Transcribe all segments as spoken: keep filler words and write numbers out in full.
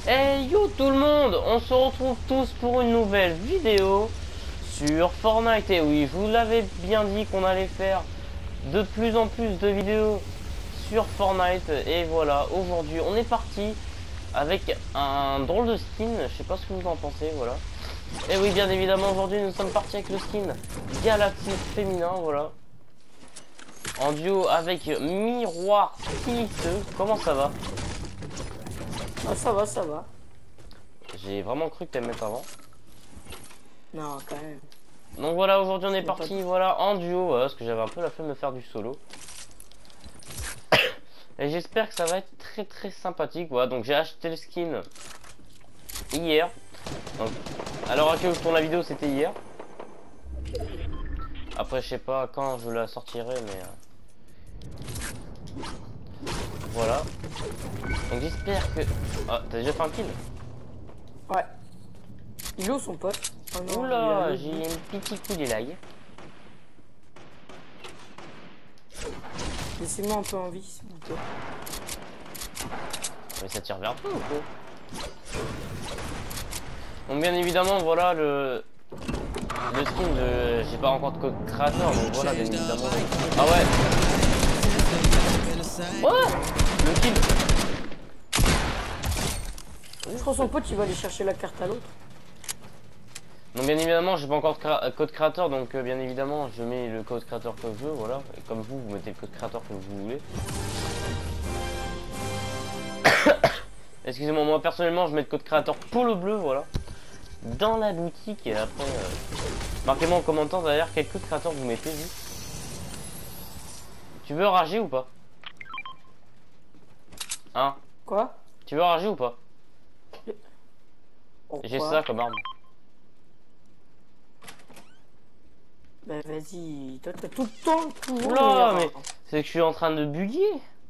Hey yo tout le monde, on se retrouve tous pour une nouvelle vidéo sur Fortnite. Et oui, je vous l'avais bien dit qu'on allait faire de plus en plus de vidéos sur Fortnite. Et voilà, aujourd'hui on est parti avec un drôle de skin, je sais pas ce que vous en pensez, voilà. Et oui, bien évidemment, aujourd'hui nous sommes partis avec le skin Galactique féminin, voilà. En duo avec Miroir Tisseux. Comment ça va? Ah, ça va, ça va. J'ai vraiment cru que t'allais mettre avant. Non, quand même. Donc voilà, aujourd'hui on est Mais parti, pas... voilà, en duo, voilà, parce que j'avais un peu la flemme de faire du solo. Et j'espère que ça va être très très sympathique, voilà. Donc j'ai acheté le skin hier. Donc, à l'heure à laquelle je tourne la vidéo, c'était hier. Après, je sais pas quand je la sortirai, mais euh... voilà. Donc j'espère que... Ah, t'as déjà fait un kill? Ouais. Il est où son pote? Oh non, Oula, il j'ai un petit coup de lag. Laissez-moi un peu en vie, s'il vous plaît. Mais ça tire vers toi ou quoi? Donc bien évidemment, voilà le... Le skin de... J'ai pas encore de code créateur, donc voilà, bien évidemment. Ah ouais. Oh, le kill. Je crois que son pote, il va aller chercher la carte à l'autre. Donc bien évidemment, j'ai pas encore de créa code créateur, donc euh, bien évidemment, je mets le code créateur que je veux, voilà. Et comme vous, vous mettez le code créateur que vous voulez. Excusez-moi, moi personnellement, je mets le code créateur Polo Bleu, voilà. Dans la boutique, et après... Euh... Marquez-moi en commentaire d'ailleurs quel code créateur vous mettez, vous. Tu veux rager ou pas? Hein? Quoi? Tu veux rager ou pas? Pourquoi? J'ai ça comme arme. Bah vas-y, toi t'as tout le temps, toujours. Oula, mais c'est que je suis en train de bugger.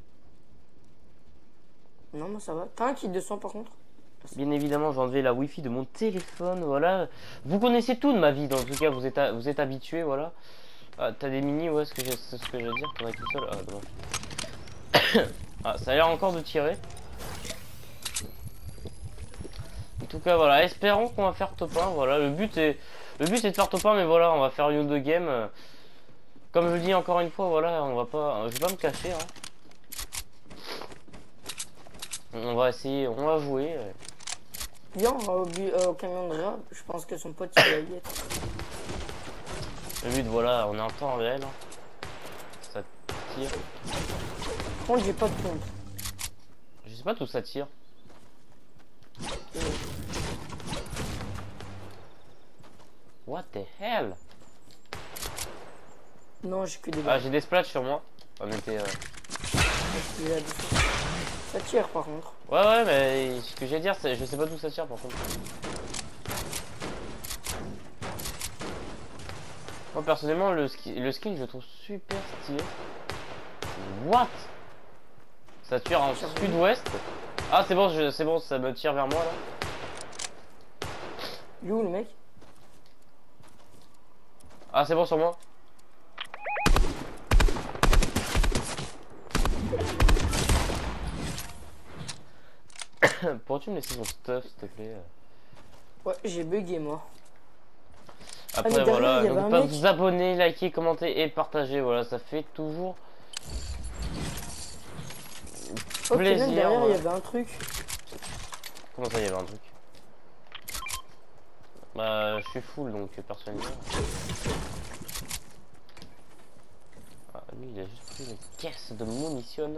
Non, moi ça va. T'as un kit de sang par contre? Bien évidemment, j'ai enlevé la wifi de mon téléphone, voilà. Vous connaissez tout de ma vie, dans tout cas, vous êtes, à, vous êtes habitués, voilà. Ah, t'as des mini, ouais, c'est ce, ce que je veux dire, t'en as qu'une seule. Ah, dommage. Ah, ça a l'air encore de tirer. En tout cas, voilà, espérons qu'on va faire top un, voilà. Le but est, le but est de faire top un, mais voilà, on va faire une ou deux games. Comme je le dis encore une fois, voilà, on va pas, je vais pas me cacher, hein. On va essayer, on va jouer. Viens, on va au, euh, au camion de rab. Je pense que son pote il va y être. Le but, voilà, on est en temps réel. Hein. Ça tire. Par contre, j'ai pas de pompe. Je sais pas d'où ça tire. Euh... What the hell? Non, j'ai que des Ah, balles. j'ai des splats sur moi. On était. Euh... Ça tire par contre. Ouais, ouais, mais ce que j'ai à dire, c'est je sais pas d'où ça tire par contre. Moi personnellement, le, ski, le skin je le trouve super stylé. What? Ça tire en sud-ouest. Ah, c'est bon, c'est bon, ça me tire vers moi là. Il est où le mec? Ah, c'est bon sur moi. Pourrais-tu me laisser son stuff s'il te plaît? Ouais, j'ai bugué moi. Après ah, voilà, donc pas vous abonner, liker, commenter et partager, voilà, ça fait toujours ok, plaisir. Même derrière, il voilà. y avait un truc. Comment ça, il y avait un truc? Bah, je suis full donc personnellement. Ah, lui, il a juste pris une caisse de munitions.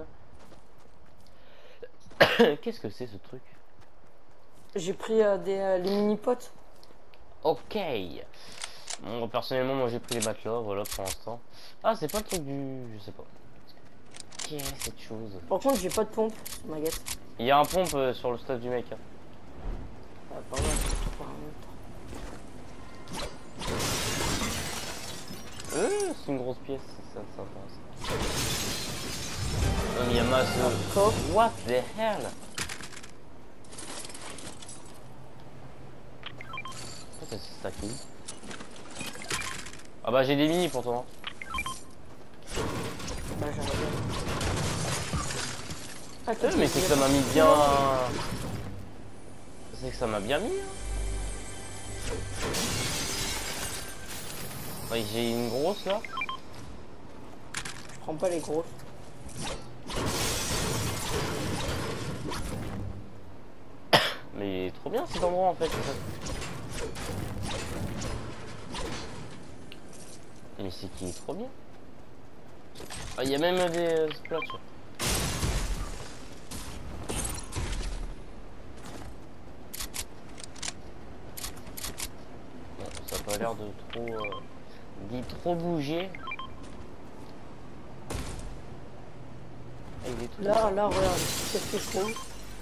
Qu'est-ce que c'est ce truc? J'ai pris euh, des euh, les mini potes. Ok. Bon, personnellement, moi j'ai pris les matelas, voilà pour l'instant. Ah, c'est pas le truc du. Je sais pas. Qu'est-ce que cette chose? Par contre, j'ai pas de pompe sur ma guette. Il y a un pompe euh, sur le stuff du mec. Hein. Ah, pardon, euh, c'est une grosse pièce, ça, ça intéresse. Non, mais il y a masse. Euh... What the hell? C'est ça qui. Ah bah j'ai des mini pour toi. Bah, euh, mais c'est que ça m'a mis bien. c'est que ça m'a bien mis. Hein. Ouais, j'ai une grosse là. Je prends pas les grosses. Mais il est trop bien cet endroit en fait. Mais c'est qui est trop bien. Ah, il y a même des euh, splats. Bon, ça a pas l'air de trop euh, d'y trop bouger. Ah, il est tout Là, là, regarde, qu'est-ce que je trouve?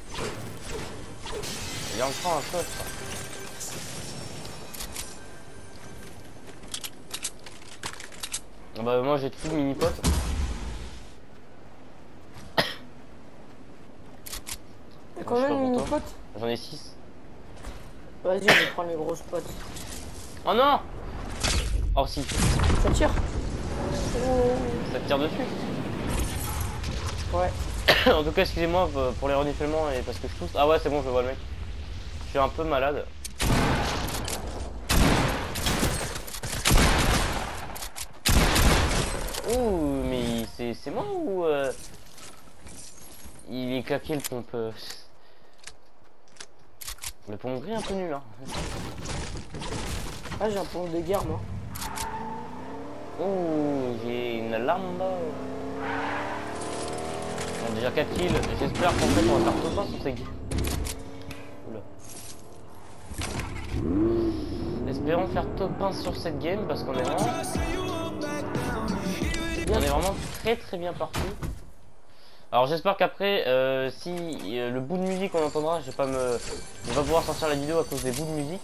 Il est encore un coffre. Ah bah moi j'ai tout le mini pot. T'as combien de mini potes? J'en ai six. Vas-y, je vais prendre les grosses potes. Oh non. Oh si. Ça tire? Oh. Ça tire dessus. Ouais. En tout cas excusez-moi pour les reniflements et parce que je tousse. Ah ouais c'est bon je vois le mec. Je suis un peu malade. Ouh mais c'est moi ou euh... il est claqué le pompe. Le pompe gris un peu nul hein. Ah j'ai un pompe de guerre moi. Ouh j'ai une Lambo. Bon, déjà quatre kills, j'espère qu'en fait on va faire top un sur ces games. Oula. Espérons faire top un sur cette game parce qu'on est vraiment... On est vraiment très très bien parti. Alors j'espère qu'après, euh, si euh, le bout de musique on entendra, je vais pas me, je vais pas pouvoir sortir la vidéo à cause des bouts de musique.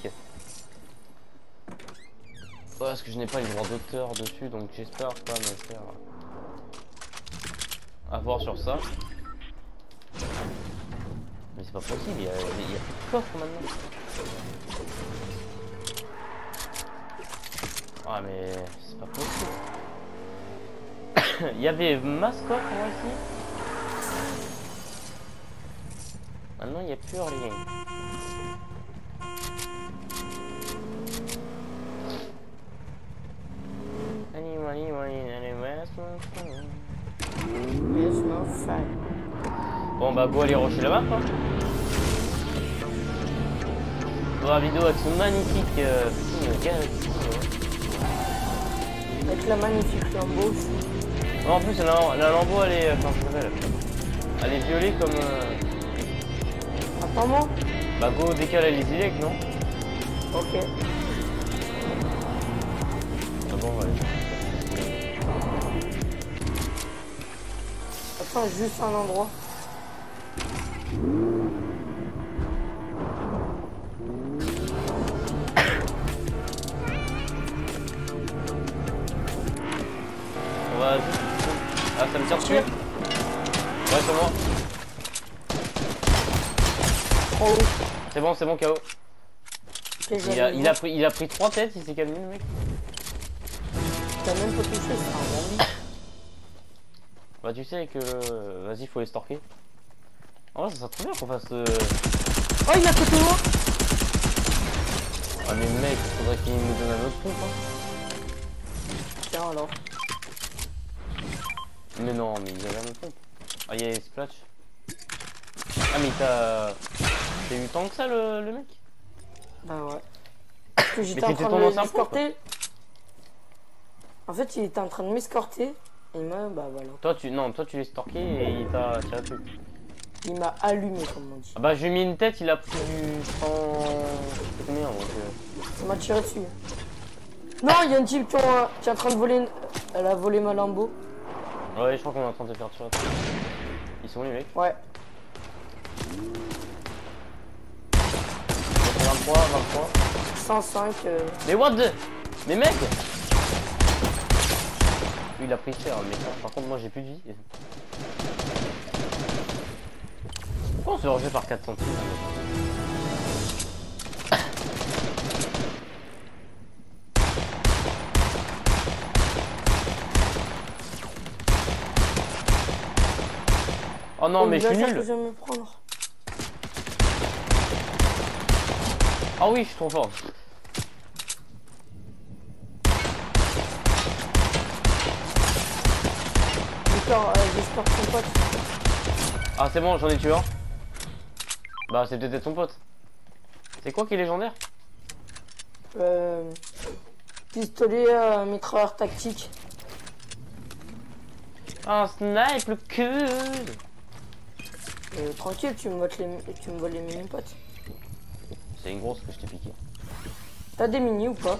Ouais, parce que je n'ai pas les droits d'auteur dessus, donc j'espère pas me faire avoir sur ça. Mais c'est pas possible, il y a, il y a plus de coffre maintenant. Ah mais c'est pas possible. Il y avait masse coffre moi ici. Maintenant il n'y a plus rien. Bon bah go aller rusher la map hein. Pour la vidéo avec ce magnifique euh, petit galaxie. Avec la magnifique lambeau. Non, en plus la, la lambeau elle est. Comment ça s'appelle? Elle est violée comme. Euh... Attends-moi. Bah go décaler les élects non? Ok. Ah bon ouais. Attends juste un endroit. On va juste... Ah ça me tire dessus. Ouais c'est moi. Oh. C'est bon, c'est bon K O. Okay, il, a, il, a pris, il a pris trois têtes, il s'est calmé le mec. T'as même pas touché, c'est un bandit. Bah tu sais que... Vas-y faut les stalker. En vrai ça serait trop bien qu'on fasse... Euh... Oh il est à côté de moi. Ah mais mec, il faudrait qu'il nous donne un autre pompe hein. Tiens alors. Mais non, mais il avait un autre pompe. Ah il y a les splash. Ah mais t'as... T'as eu tant que ça le, le mec? Bah ouais. Parce que j'étais en train de m'escorter. En fait il était en train de m'escorter. Et il m'a... Bah voilà. Toi tu... Non, toi tu l'as stalké et il t'a tiré dessus. Il m'a allumé comme on dit. Ah bah j'ai mis une tête, il a pris du cent... Combien donc euh... Il m'a tiré dessus. Non, il y a un type qui, ont, qui est en train de voler... Une... Elle a volé ma Lambo. Ouais je crois qu'on est en train de se faire tirer dessus. Ils sont où les mecs? Ouais. vingt-trois, vingt-trois. cent cinq. Euh... Mais what the... Mais mec. Lui il a pris cher, mais par contre moi j'ai plus de vie. Pourquoi on se fait rejeter par quatre centimes? Oh non, oh, mais je suis nul. Que je vais me prendre. Ah oui, je suis trop fort. J'espère euh, j'espère que son pote. Ah c'est bon, j'en ai tué un. Bah c'est peut-être son pote. C'est quoi qui est légendaire? Euh, pistolet euh, mitrailleur tactique. Un snipe le cul. Euh, tranquille, tu me voles les, tu me voles les mini potes. C'est une grosse que je t'ai piqué. T'as des mini ou pas?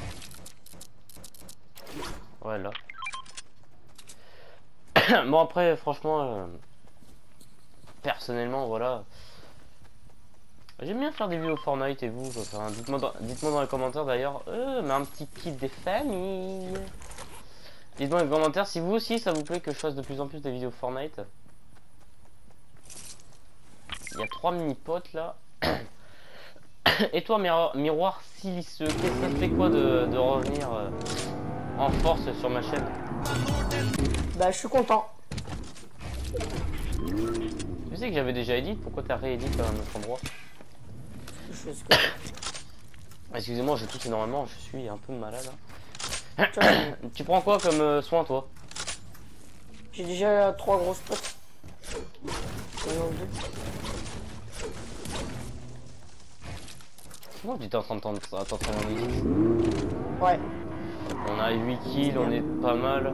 Ouais là. Bon après franchement euh, personnellement voilà. J'aime bien faire des vidéos Fortnite et vous enfin, dites-moi dans, dites-moi dans les commentaires d'ailleurs euh, mais un petit kit des familles. Dites-moi dans les commentaires si vous aussi ça vous plaît que je fasse de plus en plus des vidéos Fortnite. Il y a trois mini potes là. Et toi miroir, miroir siliceux, qu'est-ce que ça te fait quoi de, de revenir euh, en force sur ma chaîne? Bah je suis content. Tu sais que j'avais déjà edit, pourquoi t'as réédité à un autre endroit? Je sais ce que Excusez-moi, je tousse énormément, je suis un peu malade. Hein. Tu prends quoi comme euh, soin toi? j'ai déjà trois grosses potes. Moi tu étais en train de t'entraîner en edit. Ouais. On a huit kills, on est pas mal.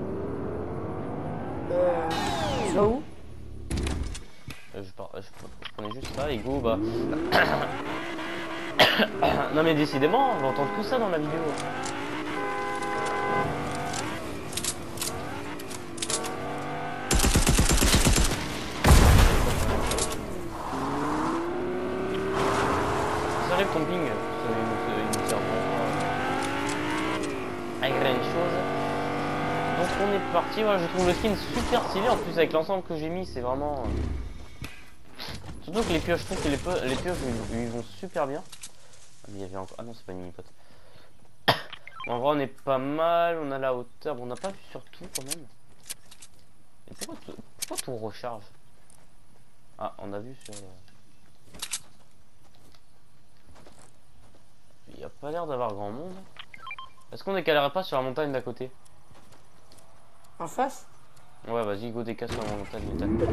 Euh, tu vas où? Euh, je, par... je, je prenais juste ça et go bah. Non mais décidément, on va entendre tout ça dans la vidéo. Ça arrive ton ping, ça me sert à une chose. Donc on est parti, voilà, je trouve le skin super stylé en plus avec l'ensemble que j'ai mis, c'est vraiment... Surtout que les pioches, je trouve que les, les pioches ils, ils vont super bien. Ah, mais il y avait encore... Ah non, c'est pas une mini-pote. En vrai, on est pas mal, on a la hauteur. Bon, on n'a pas vu sur tout quand même. Et pourquoi tout, pourquoi tout recharge? Ah, on a vu sur... Le... Il n'y a pas l'air d'avoir grand monde. Est-ce qu'on décalerait pas sur la montagne d'à côté? En face? Ouais, vas-y, go décale sur la montagne métal.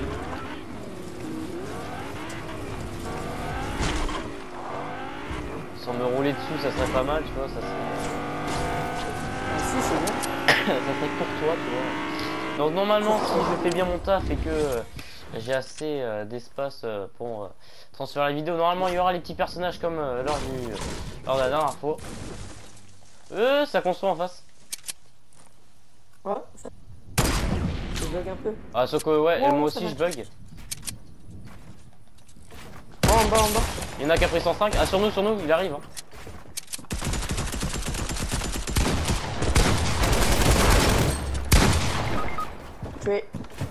Sans me rouler dessus, ça serait pas mal, tu vois, ça serait... Ah, si, c'est bon. Ça serait pour toi, tu vois. Donc normalement, si je fais bien mon taf et que euh, j'ai assez euh, d'espace euh, pour euh, transférer la vidéo, normalement il y aura les petits personnages comme euh, lors, du, euh, lors de la dernière fois. Euh, ça construit en face. Ouais, ça... je bug un peu. Ah, sauf que ouais, Oh, et moi aussi je bug. Oh, en bas, en bas. Il y en a qui a pris cent cinq. Ah, sur nous, sur nous, il arrive. Hein. Tué.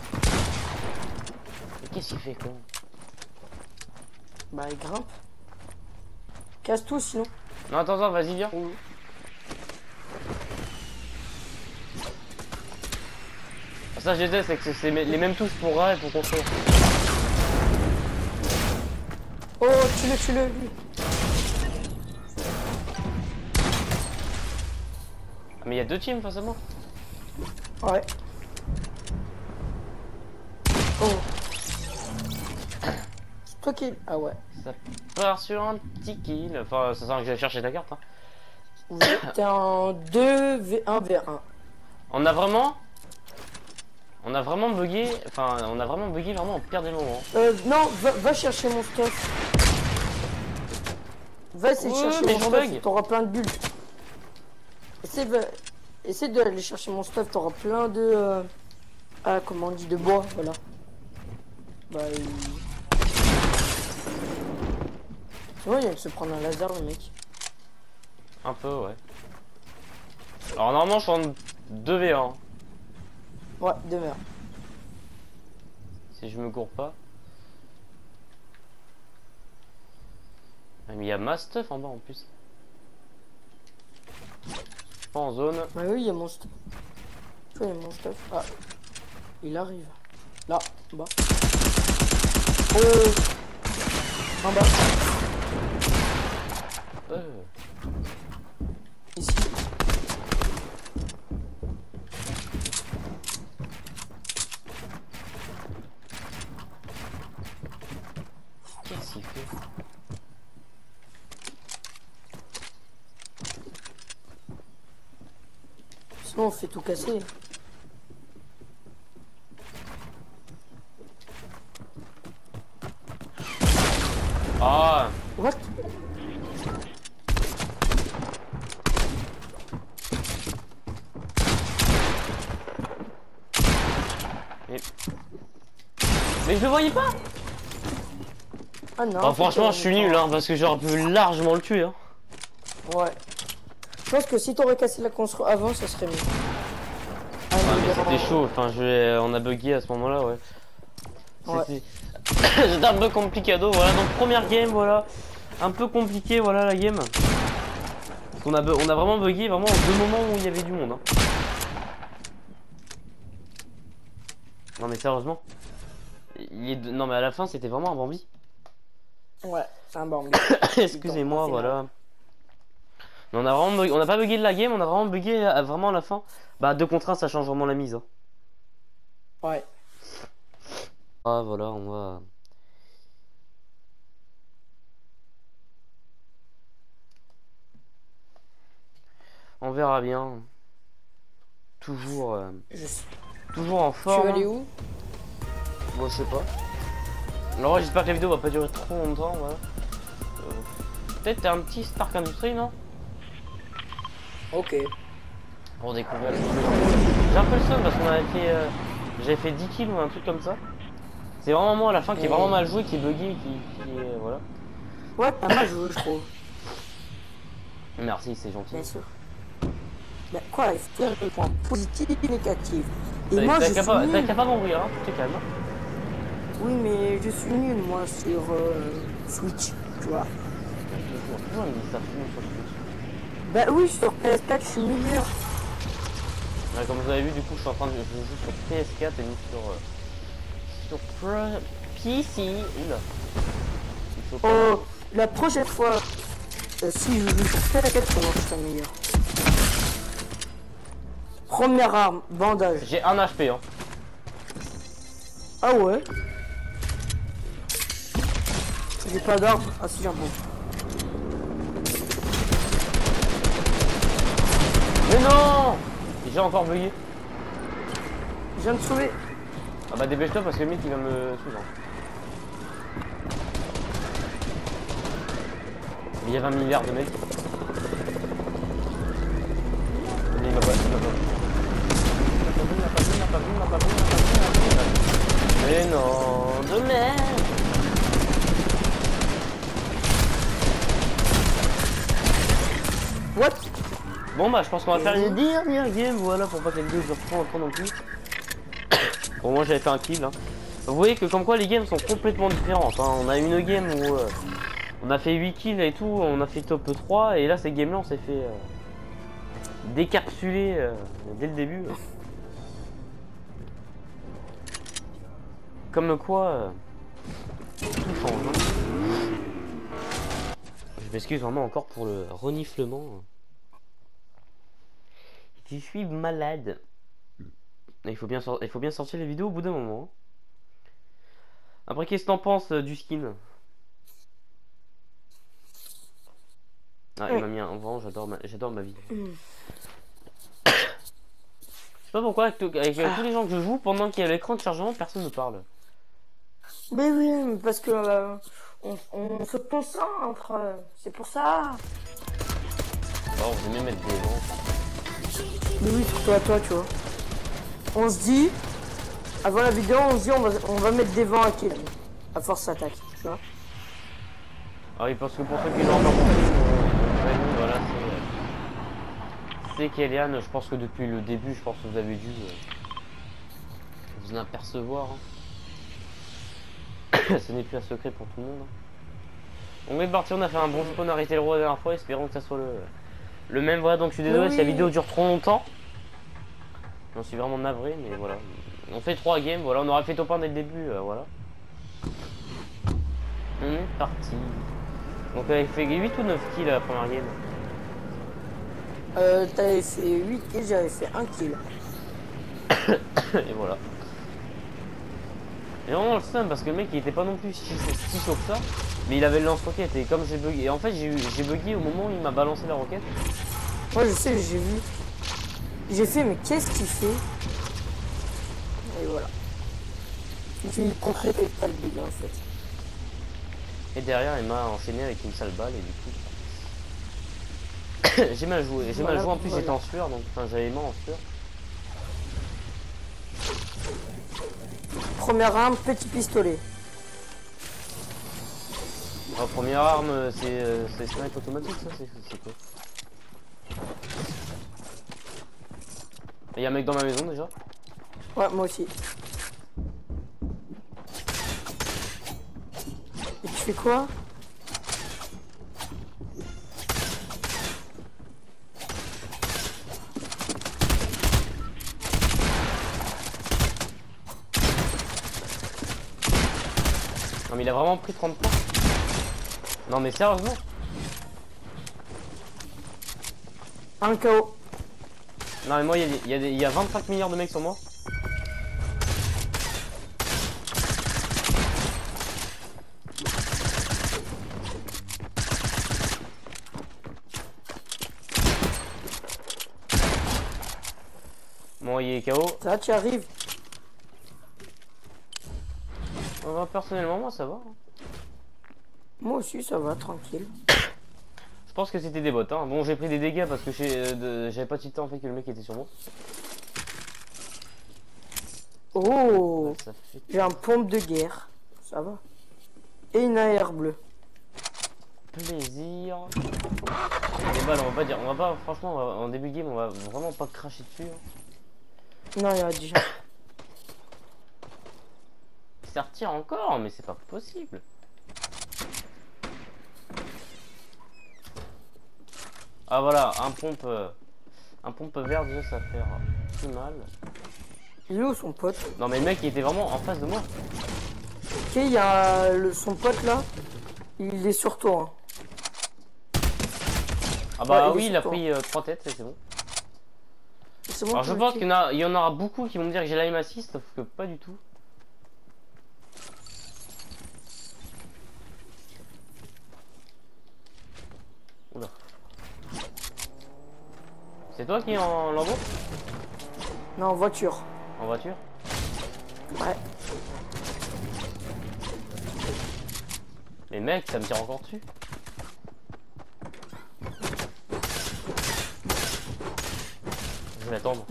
Mais qu'est-ce qu'il fait, quoi? Bah, il grimpe. Casse tout sinon. Non, attends, attends, vas-y, viens. Ouh. Ah, ça, je les ai, c'est que c'est les mêmes touches pour A et pour construire. Oh, tue-le, tue-le, lui. Ah, mais il y a deux teams face à moi. Ouais. Oh. C'est toi qui... Ah ouais. Ça part sur un petit kill. Enfin, ça sent que j'allais chercher ta carte. Hein. Vous êtes en deux v un v un. On a vraiment... On a vraiment bugué... Enfin, on a vraiment bugué vraiment au pire des moments. Euh, non, va, va chercher mon stuff. Va essayer Ouais, de chercher mais mon je stuff, bug. t'auras plein de bulles. Essaye, va... Essaye d'aller chercher mon stuff, t'auras plein de... Euh... Ah, comment on dit, de bois, voilà. Bah, il... Tu vois, il vient de se prendre un laser, le mec. Un peu, ouais. Alors, normalement, je suis en deux v un. Ouais, demeure. Si je me cours pas. Ah, mais il y a ma stuff en bas en plus. Pas en zone. Bah oui, il y a mon stuff. Tu vois, il y a mon stuff. Ah, il arrive. Là, en bas. Oh, en bas. Euh. Ici. Qu'est-ce qu'il fait? Sinon on fait tout casser. Ah! What? Mais... Mais je le voyais pas! Ah non. Bah, franchement, je suis nul, hein, parce que j'aurais pu largement le tuer. Hein. Ouais. Je pense que si t'aurais cassé la construction avant, ça serait mieux. Ah, Ouais, mais mais vraiment. c'était chaud. Enfin, je vais... on a bugué à ce moment-là, ouais. Ouais. C'était c'était un peu complicado. Voilà, donc première game, voilà. Un peu compliqué, voilà la game. Parce qu'on a, bu- on a vraiment bugué vraiment au deux moments où il y avait du monde. Hein. Non, mais sérieusement. Il est de- Non, mais à la fin, c'était vraiment un Bambi. Ouais, c'est un bordel. Excusez-moi, voilà. Mais on a vraiment bug- on n'a pas bugué de la game, on a vraiment bugué à- vraiment à la fin. Bah deux contre un, ça change vraiment la mise. Hein. Ouais. Ah voilà, on va. On verra bien. Toujours, euh, Je suis... toujours en Tu forme. veux aller hein. où? Moi je sais pas. Alors j'espère que la vidéo va pas durer trop longtemps. Voilà. Euh, Peut-être un petit Stark Industries, non? Ok. Pour découvrir les trucs. J'ai un peu le seum parce qu'on avait fait. Euh, J'avais fait dix kills ou un truc comme ça. C'est vraiment moi à la fin qui est vraiment mal joué, qui est bugué, qui, qui est. Voilà. Ouais, pas mal joué, je trouve. Merci, c'est gentil. Bien sûr. Mais quoi, il faut faire le point positif et négatif. Et T'as moi, t'as je qu'à suis pas, t'as nul. qu'à pas m'ouvrir, hein, tu te calmes. Oui, mais je suis nul, moi, sur euh, Switch, tu vois. Toujours, toujours, il me dit ça fout sur le Switch. Bah oui, sur P S quatre, je suis meilleur. Ouais, comme vous avez vu, du coup, je suis en train de je joue sur P S quatre et non sur euh, sur Pro- P C. Oula. Il faut pas- Oh, la prochaine fois, euh, si je joue sur P S quatre, comment je serai meilleur? Première arme, bandage. J'ai un H P, hein. Ah ouais? J'ai pas d'arme. Ah si, j'ai un bon. Mais non! J'ai encore bugué. Je viens de sauver. Ah bah dépêche-toi parce que le mec il va me suivre. Il y a vingt milliards de mecs. Mais il m'a pas, il m'a pas. Il m'a pas vu, il m'a pas vu, il m'a pas vu, il m'a pas vu, il m'a pas vu, il m'a pas vu. Mais non, de merde. What? Bon bah je pense qu'on va faire une dernière game, voilà, pour pas que la vidéo dure trop longtemps non plus. Bon moi j'avais fait un kill. Hein. Vous voyez que comme quoi les games sont complètement différentes. Hein. On a une game où euh, on a fait huit kills et tout, on a fait top trois, et là ces games là on s'est fait euh, décapsuler euh, dès le début. Euh. Comme quoi euh, tout change. Hein. Je m'excuse vraiment encore pour le reniflement. Je suis malade. Il faut bien, il faut bien sortir les vidéos au bout d'un moment. Après, qu'est-ce que t'en penses euh, du skin? Ah, il m'a mis un vent, j'adore ma... j'adore ma vie. Mm. Je sais pas pourquoi, avec, avec ah. tous les gens que je joue, pendant qu'il y a l'écran de chargement, personne ne parle. Mais oui, parce que euh, on, on se concentre, c'est pour ça. Oh, vous aimez mettre des vents. Mais oui, surtout à toi, tu vois. On se dit, avant la vidéo, on se dit on va, on va mettre des vents à kill. À force s'attaque, tu vois. Ah oui, parce que pour ceux qui l'ont encore compris, mon voilà, c'est... C'est Kélian, je pense que depuis le début, je pense que vous avez dû euh, vous en apercevoir. Hein. Ce n'est plus un secret pour tout le monde. Hein. On est parti, on a fait un bon spawn, arrêté le roi la dernière fois, espérons que ça soit le, le même. Voilà, donc je suis désolé oui. si la vidéo dure trop longtemps. J'en suis vraiment navré, mais voilà. On fait trois games, voilà, on aurait fait top un dès le début, euh, voilà. On est parti. Donc elle fait huit ou neuf kills la première game. Euh, t'avais fait huit kills, j'avais fait un kill. Et voilà. Et vraiment le seum parce que le mec il était pas non plus si, si chaud que ça. Mais il avait le lance-roquette et comme j'ai bugué. Et en fait j'ai j'ai bugué au moment où il m'a balancé la roquette. Moi je sais, j'ai vu. J'ai fait, mais qu'est-ce qu'il fait? Et voilà. J'ai compris pas le bug en fait. Et derrière il m'a enchaîné avec une sale balle et du coup. J'ai mal joué. J'ai Voilà, mal joué en plus voilà. j'étais en sueur donc enfin j'avais les mains en sueur. Première arme, petit pistolet. La première arme c'est euh, c'est snipe automatique ça c'est quoi? Il y a un mec dans ma maison déjà. Ouais, moi aussi. Et tu fais quoi? Non mais il a vraiment pris trente points. Non mais sérieusement. Un K O. Non mais moi il y, y, y, y a vingt-cinq milliards de mecs sur moi. Bon il est K O. Ça, tu arrives. Euh, personnellement moi ça va. Moi aussi, ça va, tranquille. Je pense que c'était des bots hein. Bon j'ai pris des dégâts parce que j'avais euh, pas tilté en fait que le mec était sur moi. Oh, Ça fait... j'ai un pompe de guerre. Ça va. Et une A R bleue. Plaisir. Les balles on va pas dire. On va pas franchement on va, en début de game on va vraiment pas cracher dessus. Hein. Non, il y a déjà. Ça retire encore mais c'est pas possible. Ah voilà, un pompe euh, un pompe vert déjà ça fait plus mal. Il est où son pote? Non mais le mec il était vraiment en face de moi. Ok, il y a le, son pote là. Il est sur toi. Hein. Ah bah Ouais, il oui est il a sur pris euh, trois têtes c'est bon. C'est bon. Alors je tu pense le qu'il y, en a- il y en aura beaucoup qui vont me dire que j'ai l'aim assist sauf que pas du tout. Oula. C'est toi qui es en lambeau? Non, en voiture. En voiture? Ouais. Mais mec ça me tire encore dessus. Je vais attendre.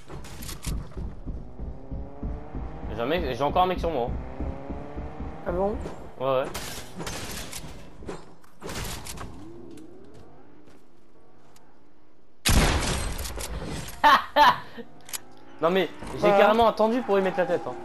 J'ai un mec- j'ai encore un mec sur moi. Ah bon? Ouais ouais. Non mais j'ai Ouais. carrément attendu pour y mettre la tête. Hein.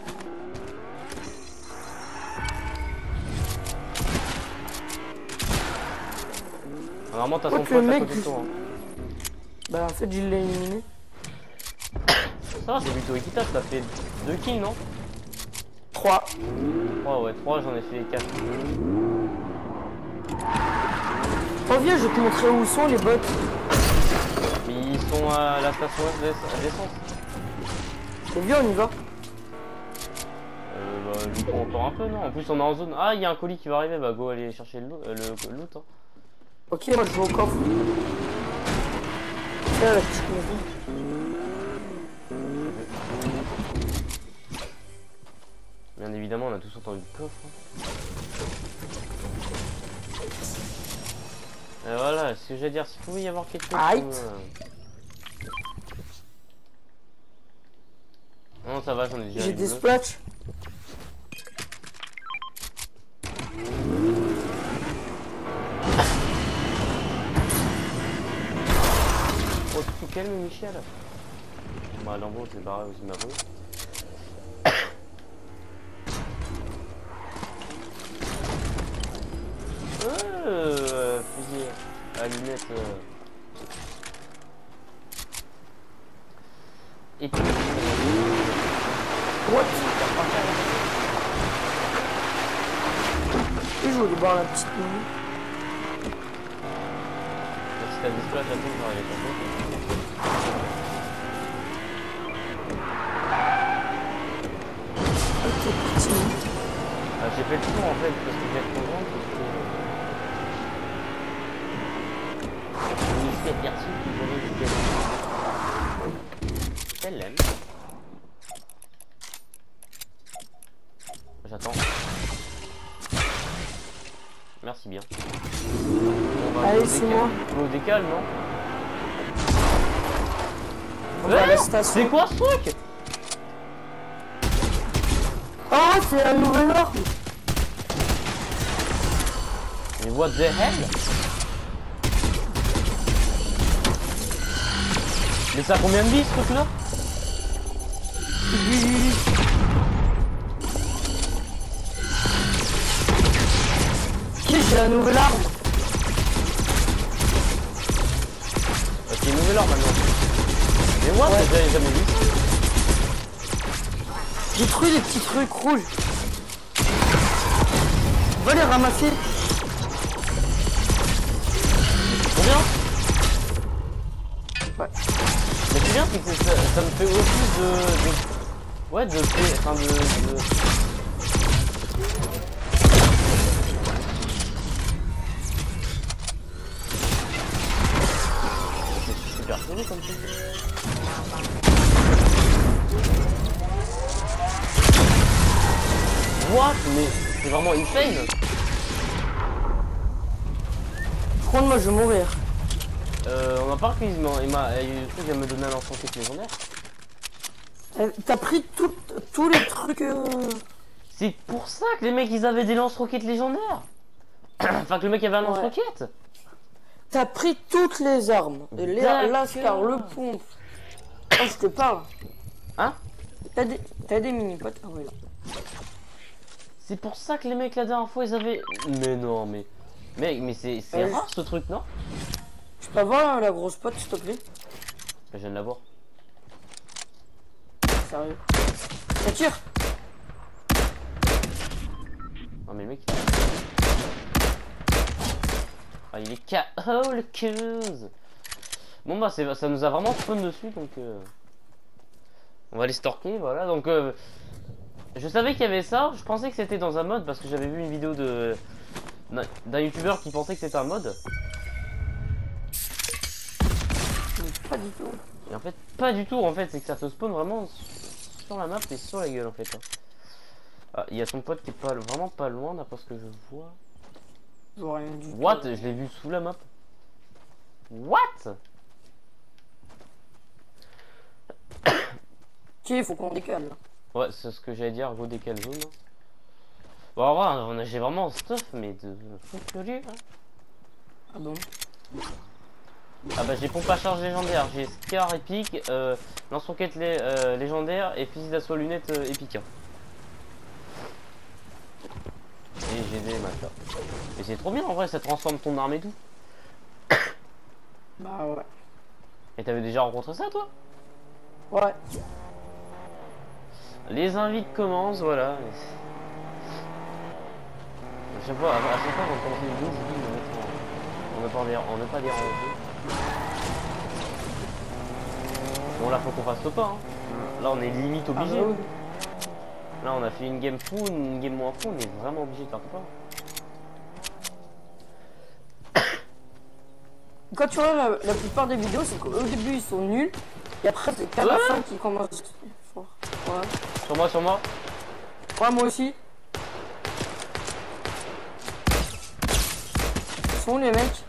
Normalement t'as son Ouais, pote le à mec, côté de il- toi. Hein. Bah en fait, je l'ai éliminé. Ça va, c'est plutôt équitable, t'as fait deux kills non? trois. trois ouais, trois j'en ai fait quatre. Reviens, je vais te montrer où sont les bots. Mais ils sont à la station d'essence. Et viens, on y va. Euh, bah, du coup on tord un peu non? En plus on est en zone. Ah il y a un colis qui va arriver, bah go aller chercher le, euh, le, le loot. Hein. Ok, moi je vais au coffre. Tiens, la petite maison. Bien évidemment on a tous entendu le coffre. Hein. Et voilà, ce que je veux dire, s'il pouvait y avoir quelque chose. Aïe. Comme, euh... Non ça va, j'en ai déjà. J'ai les des bleus. splats. Oh tu te calmes Michel. Bah Lambeau c'est pareil aussi ma bruit. Euh, fusil à lunettes. Euh... Et tu... What? Et je voulais boire la petite mini. t'as dit splash, attends, je vais arriver sur toi. Ok, petit. Ah, j'ai fait le tour en fait parce que j'ai trop grand. Une ici aperçue qui pourrait du elle l'aime. J'attends. Merci bien. Bon, bah, Allez, c'est moi. Au décale, non? On va à la station. C'est quoi ce truc? Oh, c'est un nouvel arme. Mais what the hell? Mais ça a combien de vies ce truc là? J'ai la nouvelle arme. Ok, une nouvelle arme maintenant. Mais moi, Ouais. j'avais jamais vu ça. J'ai trouvé des petits trucs rouges. On va les ramasser. Combien? Ouais. Mais c'est bien, c'est que ça, ça me fait aussi de, de... Ouais, de... Enfin, de... de... C'est super serré comme truc. What? Mais c'est vraiment insane. Par contre, moi, je vais mourir. Euh, on en parle qu'il m'a... Il m'a... Le truc vient me donner un lance-roquette légendaire. Euh, T'as pris tout- tous les trucs... euh, C'est pour ça que les mecs, ils avaient des lance-roquettes légendaires. Enfin, que le mec avait un Ouais. lance-roquette. T'as pris toutes les armes. Les D'accord. lascar, le pompe. Oh, je te parle. Hein? T'as des, t'as des mini-potes. Ah ouais, là. C'est pour ça que les mecs la dernière fois ils avaient... Mais non mais... Mec mais c'est c'est Euh, rare ce truc non? Je peux avoir la grosse pote, s'il te plaît? Je viens de l'avoir. Sérieux. Ça tire. Non mais le mec... Ah il est K O le quinze. Bon bah c'est ça nous a vraiment spawn dessus donc... Euh... On va les stalker voilà donc... Euh... Je savais qu'il y avait ça, je pensais que c'était dans un mode parce que j'avais vu une vidéo de... d'un youtubeur qui pensait que c'était un mode. Mais pas du tout. Et en fait, pas du tout, en fait, c'est que ça te spawn vraiment sur la map et sur la gueule en fait. Ah, il y a ton pote qui est pas, vraiment pas loin d'après ce que je vois. Je vois rien du tout. What? Je l'ai vu sous la map. What? Ok, il faut qu'on décale. Là. Ouais, c'est ce que j'allais dire, go décale zone. Bon, en vrai, on a- j'ai vraiment stuff, mais de fou furieux. Hein. Ah bon? Ah bah j'ai pompe à charge légendaire, j'ai Scar épique, euh, lance-roquette lé euh, légendaire et fusil d'assaut lunettes euh, épique. Hein. Et j'ai des machins. Et c'est trop bien en vrai, ça transforme ton arme et tout. Bah ouais. Et t'avais déjà rencontré ça toi? Ouais. Les invites commencent, voilà. À chaque fois, à chaque fois qu'on commence une vidéo, je vous dis de mettre en... on ne pas, on ne pas déranger. Bon là faut qu'on fasse le pas. Hein. Là on est limite obligé. Ah bah oui. Là on a fait une game full, une game moins full, on est vraiment obligé de faire le pas. Quand tu vois la, la plupart des vidéos, c'est qu'au début ils sont nuls. Et après c'est qu'à la Ouais. fin qu'ils commencent fort. Ouais. Sur moi, sur moi. Ouais, moi aussi. Ils sont où les mecs?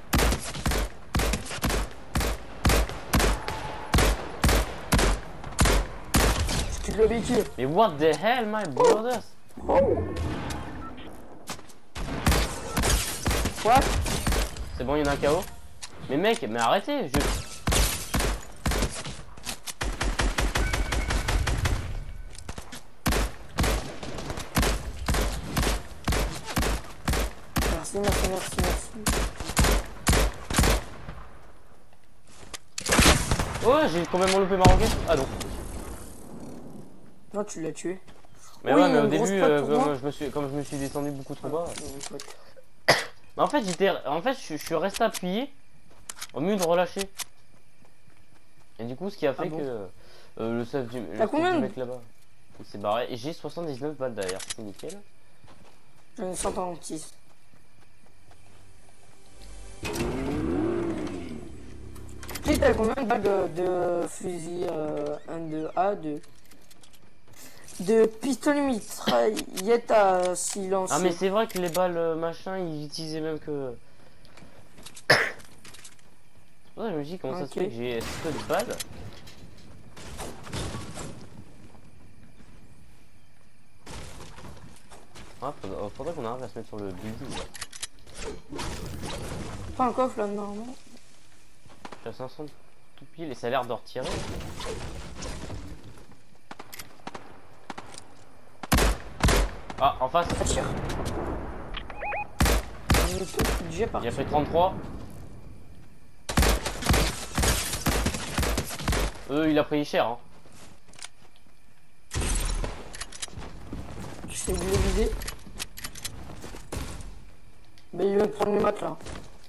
Je quitte le véhicule. Mais what the hell my brothers? Oh. What? C'est bon, il y en a un K O. Mais mec, mais arrêtez, je... Merci, merci, merci, merci. Oh, j'ai quand même loupé ma roquette. Ah non. Non, tu l'as tué. Mais Oui, ouais, mais au une grosse début, pote euh, pour moi. comme, je me suis, comme je me suis descendu beaucoup trop bas. Euh, pote. Mais en fait, j'étais, en fait, je, je suis resté appuyé. Au mieux de relâcher. Et du coup, ce qui a fait Ah bon. que euh, le stuff du, le T'as stuff combien du de- mec là-bas, il s'est barré. Et j'ai soixante-dix-neuf balles derrière, c'est nickel. J'en ai cent trente-six. Tu sais, t'as combien de balles de, de fusil euh, un deux A de de pistolet mitraillette à silencieux? Ah mais c'est vrai que les balles euh, machin, ils utilisaient même que... Ouais, je me dis comment ça se Ok. fait que j'ai peu de balles. Ah, faudrait, faudrait qu'on arrive à se mettre sur le building là. Pas un coffre là, normalement. J'ai cinq cents tout pile et ça a l'air de retirer. Ah, en face. Ah, tire. J'ai Il a fait trente-trois. Euh, il a pris cher. Hein. Je sais où le viser. Mais il vient de prendre le mat là.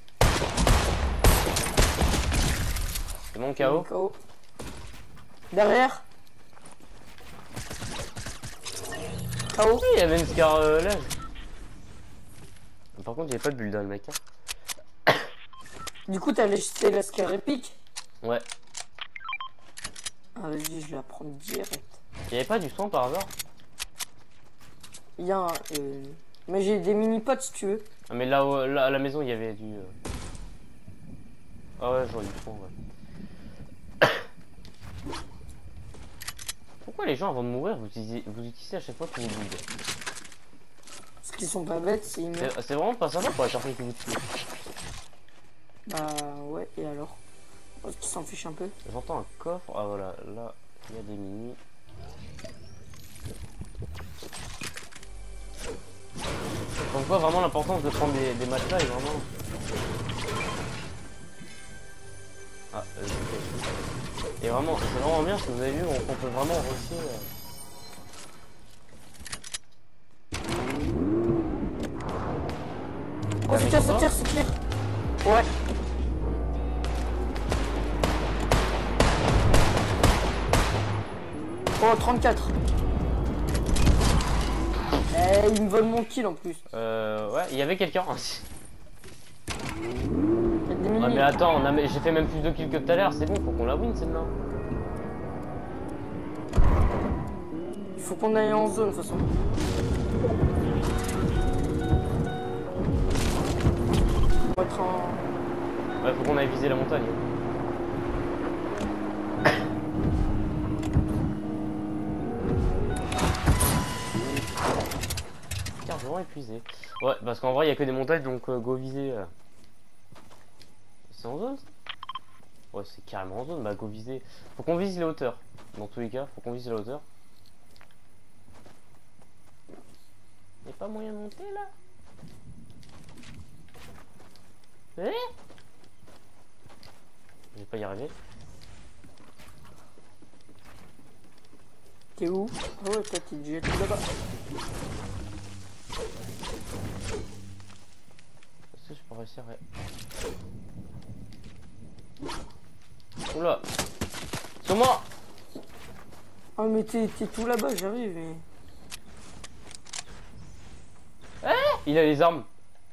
C'est mon K O. K O. Derrière. K O. Oui, il y avait une scar euh, là. Par contre, il n'y avait pas de bulle dans le mec. Hein. Du coup, t'as laissé la scar épique. Ouais. Ah, vas-y, je vais la prendre direct. Il n'y avait pas du son par hasard. Il y a un. Euh... Mais j'ai des mini-potes si tu veux. Ah, mais là, euh, là, à la maison, il y avait du. Euh... Ah ouais, j'aurais du son, ouais. Pourquoi les gens avant de mourir, vous utilisez, vous utilisez à chaque fois que vous bullez? Parce qu'ils sont pas bêtes, c'est immeuble. C'est c'est vraiment pas sympa pour la personne qui vous tue. Bah ouais, et alors? Parce qu'ils s'en fichent un peu. J'entends un coffre. Ah voilà, là, il y a des mini. On voit vraiment l'importance de prendre des, des matelas et vraiment. Ah, euh, okay. Et vraiment, c'est vraiment bien ce que vous avez vu, on, on peut vraiment rusher. Euh... Oh, c'est clair, c'est clair, c'est clair. Ouais. Oh, trente-quatre. Eh, il me vole mon kill en plus. Euh, ouais, il y avait quelqu'un. Il y a des mini. Ah mais attends, on a... j'ai fait même plus de kills que tout à l'heure, c'est bon, faut qu'on la win celle-là. Il faut qu'on aille en zone de toute façon. On va être en... Ouais, faut qu'on aille viser la montagne. Carburant épuisé. Ouais, parce qu'en vrai, il y a que des montagnes, donc euh, go viser. Euh... C'est en zone? Ouais, c'est carrément en zone, bah go viser. Faut qu'on vise les hauteurs. Dans tous les cas, faut qu'on vise la hauteur. Y'a pas moyen de monter là? Eh? Je vais pas y arriver. T'es où? Ah ouais, toi t'es déjà tout là-bas. Est-ce que je peux réussir à... Oula! Sur moi! Ah mais t'es tout là-bas, j'arrive mais... Eh, il a les armes.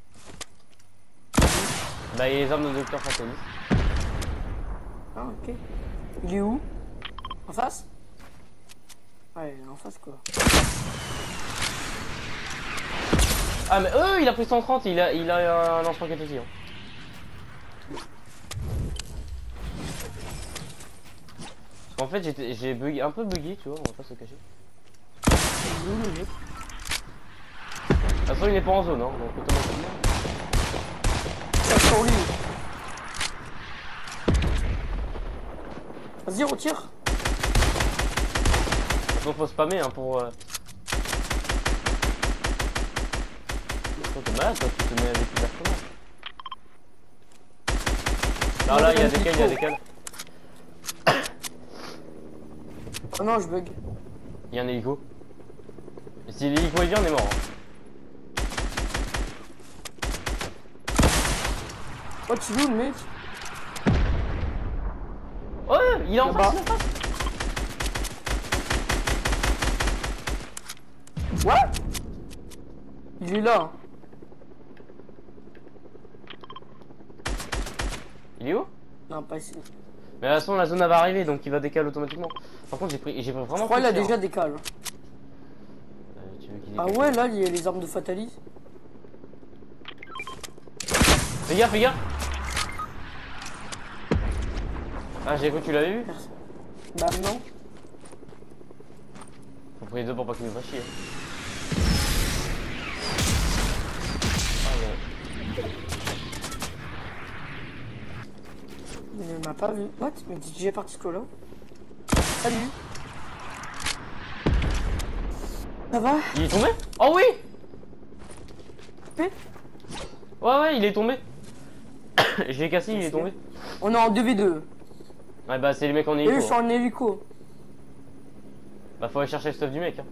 Bah il a les armes de Docteur Fatalis. Ah ok. Il est où? En face? Ouais, en face quoi. Ah mais eux il a pris cent trente, il a, il a un lance-roquette aussi. Hein. En fait j'ai bugué, un peu bugué tu vois, on va pas se cacher. Il est où le mec? De toute façon il n'est pas en zone hein, donc automatiquement. Ça sur lui. Vas-y retire. Donc faut spammer hein pour... Euh... Toi t'es malade toi, tu te mets avec ouvertement. Là là il y a des cales, il y a des cales. Oh non je bug. Il y a un hélico. Et si l'hélico est bien on est mort. Hein. Oh tu es où le mec? Il est en face, il est en face. What? Il est là. Il est où? Non, pas ici. Mais de toute façon, la zone elle va arriver, donc il va décaler automatiquement. Par contre, j'ai pris, j'ai vraiment. Je crois qu'il a pris cher. déjà décalé. Euh, tu veux qu'il Ah décale? ouais, là, il y a les armes de Fatalis. Fais gaffe, fais gaffe. Ah, j'ai cru que tu l'avais vu. Bah non. Faut prendre les deux pour pas qu'il nous fasse chier. Ah, ouais. Mais il m'a pas vu. What? Mais t'es déjà parti ce là. Salut. Ça va? Il est tombé? Oh oui! Oui. Ouais, ouais, il est tombé. Je l'ai cassé, il est tombé. On est en deux v deux. Ouais, bah, c'est les mecs en Et hélico. eux, je suis en hélico. Bah, faut aller chercher le stuff du mec. Hein.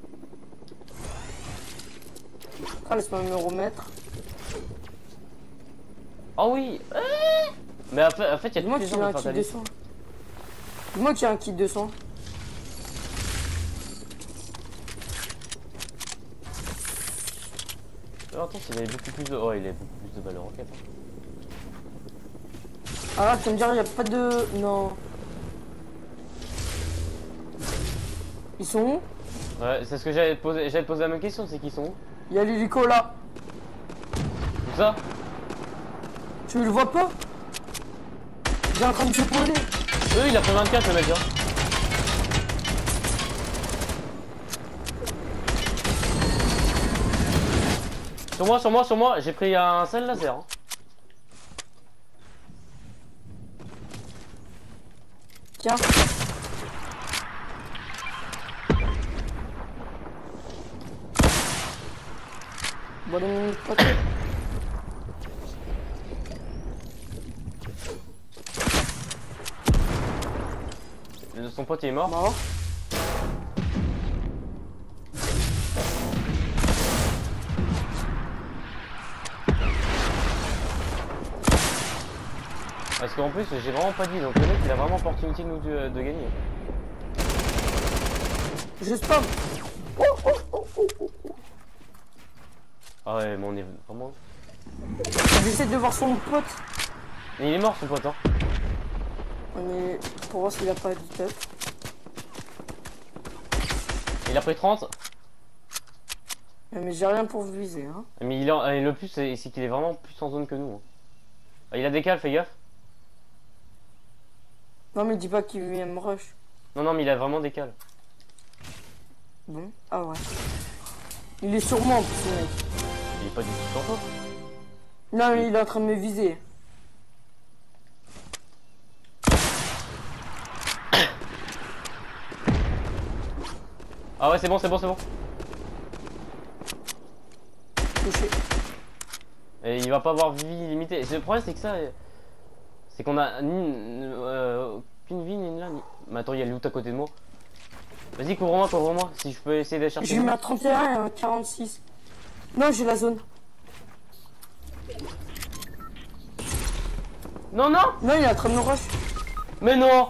Ah, laisse-moi me remettre. Oh oui! Euh Mais en fait, en fait, il y a Dis-moi toutes les qu'il y a armes un de kit de Fatalis. soins. Dis-moi qu'il y a un kit de soins. Oh, attends, il avait beaucoup plus de. Oh, il avait beaucoup plus de balles de roquette. Hein. Ah là, tu vas me dire, il n'y a pas de... Non. Ils sont où? Ouais, c'est ce que j'allais te poser. J'allais te poser la même question, c'est qu'ils sont où? Il y a l'hélico là. Où ça? Tu le vois pas? Il est en train de se poser. Eux, il a pris vingt-quatre le mec. Hein. Sur moi, sur moi, sur moi, j'ai pris un seul laser. Hein. Tiens. Bon, les minutes pas trop. Son pote il est mort. Mort. Parce qu'en plus, j'ai vraiment pas dit, donc le mec il a vraiment opportunité de nous de, de gagner. Je spam. Oh, oh, oh, oh, oh. Ah ouais, mais on est vraiment. J'essaie de voir son pote. Mais il est mort son pote, hein. On est... Pour voir s'il a pas du top. Il a pris trente. Mais j'ai rien pour viser, hein. Mais il est en- et le plus, c'est c'est qu'il est vraiment plus en zone que nous. Hein. Ah, il a des cales, fais gaffe. Non, mais dis pas qu'il vient me rush. Non, non, mais il a vraiment des cales. Bon. Ah ouais. Il est sur moi en plus, ce mec. Il est pas du tout sur toi. Non, mais il est en train de me viser. Ah ouais, c'est bon, c'est bon, c'est bon. Touché. Et il va pas avoir vie limitée. Le problème, c'est que ça. C'est qu'on a ni, euh, aucune vie ni là. Ni... Mais attends, il y a le loot à côté de moi. Vas-y, couvre-moi, couvre-moi. Si je peux essayer d'aller chercher. J'ai mis à trente et un et à quarante-six. Non, j'ai la zone. Non, non! Non, il est en train de me rush. Mais non!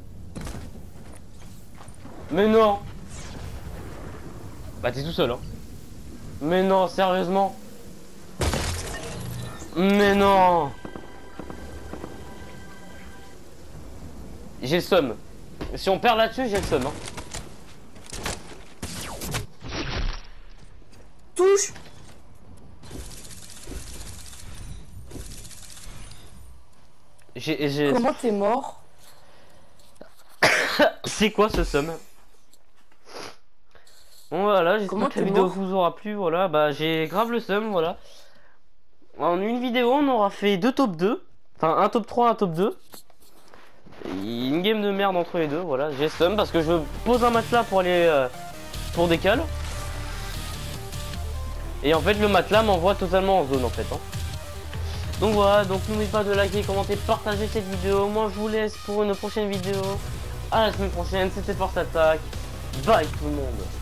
Mais non! Bah, t'es tout seul, hein. Mais non, sérieusement. Mais non! J'ai le seum. Si on perd là-dessus, j'ai le seum, hein. Touche. J'ai, j'ai... Comment t'es mort? C'est quoi ce seum? Bon voilà, j'espère Comment que la t'es vidéo mort vous aura plu, voilà, bah j'ai grave le seum, voilà. En une vidéo, on aura fait deux top deux, enfin un top trois, un top deux. Et une game de merde entre les deux, voilà, j'ai le seum parce que je pose un matelas pour aller euh, pour des cales. Et en fait le matelas m'envoie totalement en zone en fait. Hein. Donc voilà, donc n'oubliez pas de liker, commenter, partager cette vidéo. Moi je vous laisse pour une prochaine vidéo. À la semaine prochaine, c'était Force Attack. Bye tout le monde.